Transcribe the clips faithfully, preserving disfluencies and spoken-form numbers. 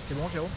C'est bon, Jérôme?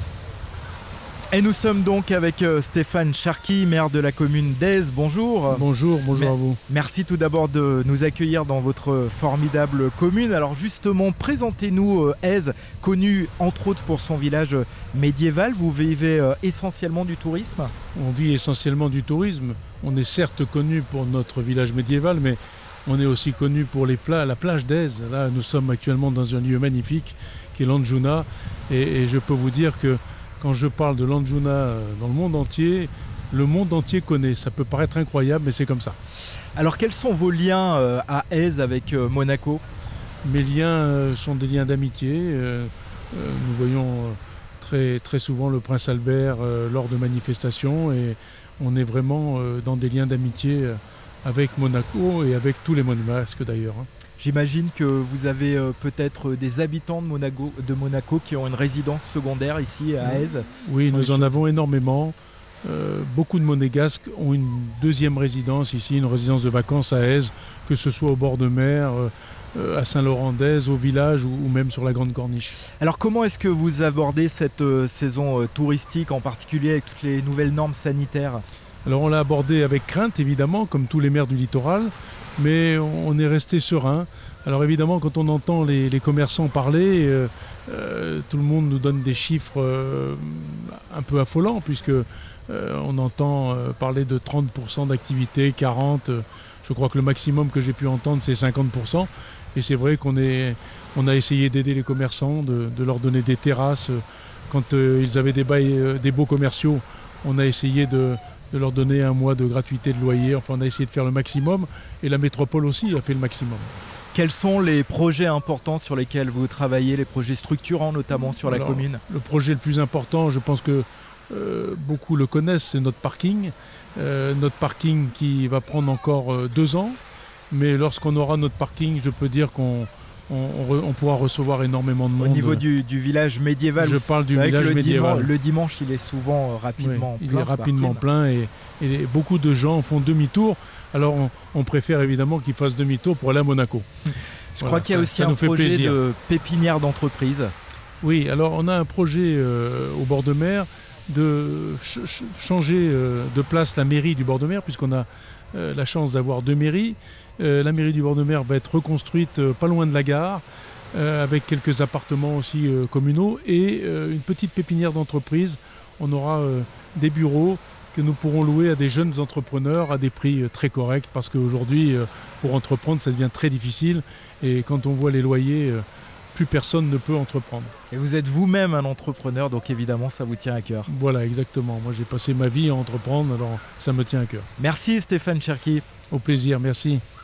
Et nous sommes donc avec euh, Stéphane Cherki, maire de la commune d'Aise. Bonjour. Bonjour, bonjour Mais, à vous. Merci tout d'abord de nous accueillir dans votre formidable commune. Alors justement, présentez-nous euh, Aise, connue entre autres pour son village médiéval. Vous vivez euh, essentiellement du tourisme? On vit essentiellement du tourisme. On est certes connu pour notre village médiéval, mais on est aussi connu pour les pla la plage d'Aise. Là, nous sommes actuellement dans un lieu magnifique qui est l'Anjuna. Et, et je peux vous dire que quand je parle de l'Anjuna dans le monde entier, le monde entier connaît. Ça peut paraître incroyable, mais c'est comme ça. Alors quels sont vos liens euh, à Aise avec euh, Monaco? Mes liens euh, sont des liens d'amitié. Euh, euh, nous voyons euh, très, très souvent le prince Albert euh, lors de manifestations et on est vraiment euh, dans des liens d'amitié euh, avec Monaco et avec tous les monégasques d'ailleurs. Hein. J'imagine que vous avez euh, peut-être des habitants de Monaco, de Monaco qui ont une résidence secondaire ici à Aise. Oui, nous en choses. avons énormément. Euh, beaucoup de Monégasques ont une deuxième résidence ici, une résidence de vacances à Aise, que ce soit au bord de mer, euh, à Saint-Laurent-d'Aise, au village ou, ou même sur la Grande Corniche. Alors comment est-ce que vous abordez cette euh, saison euh, touristique, en particulier avec toutes les nouvelles normes sanitaires? Alors on l'a abordé avec crainte évidemment, comme tous les maires du littoral, mais on est resté serein. Alors évidemment, quand on entend les, les commerçants parler, euh, euh, tout le monde nous donne des chiffres euh, un peu affolants, puisque euh, on entend euh, parler de trente pour cent d'activité, quarante pour cent. Je crois que le maximum que j'ai pu entendre, c'est cinquante pour cent. Et c'est vrai qu'on est, on a essayé d'aider les commerçants, de, de leur donner des terrasses. Quand euh, ils avaient des bails, euh, des baux commerciaux, on a essayé de... de leur donner un mois de gratuité de loyer. Enfin, on a essayé de faire le maximum et la métropole aussi a fait le maximum. Quels sont les projets importants sur lesquels vous travaillez, les projets structurants notamment sur Alors, la commune? Le projet le plus important, je pense que euh, beaucoup le connaissent, c'est notre parking. Euh, notre parking qui va prendre encore euh, deux ans. Mais lorsqu'on aura notre parking, je peux dire qu'on On, on, on pourra recevoir énormément de monde. Au niveau du, du village médiéval, je parle du village le médiéval. Dimanche, le dimanche, il est souvent euh, rapidement oui, plein. Il est rapidement plein et, et beaucoup de gens font demi-tour. Alors on, on préfère évidemment qu'ils fassent demi-tour pour aller à Monaco. Je voilà, crois qu'il y a ça, aussi ça un projet plaisir. de pépinière d'entreprise. Oui, alors on a un projet euh, au bord de mer de ch ch changer euh, de place la mairie du bord de mer, puisqu'on a euh, la chance d'avoir deux mairies. Euh, la mairie du bord de mer va être reconstruite euh, pas loin de la gare. Euh, avec quelques appartements aussi euh, communaux et euh, une petite pépinière d'entreprise. On aura euh, des bureaux que nous pourrons louer à des jeunes entrepreneurs à des prix euh, très corrects parce qu'aujourd'hui, euh, pour entreprendre, ça devient très difficile et quand on voit les loyers, euh, plus personne ne peut entreprendre. Et vous êtes vous-même un entrepreneur, donc évidemment, ça vous tient à cœur. Voilà, exactement. Moi, j'ai passé ma vie à entreprendre, alors ça me tient à cœur. Merci Stéphane Cherki. Au plaisir, merci.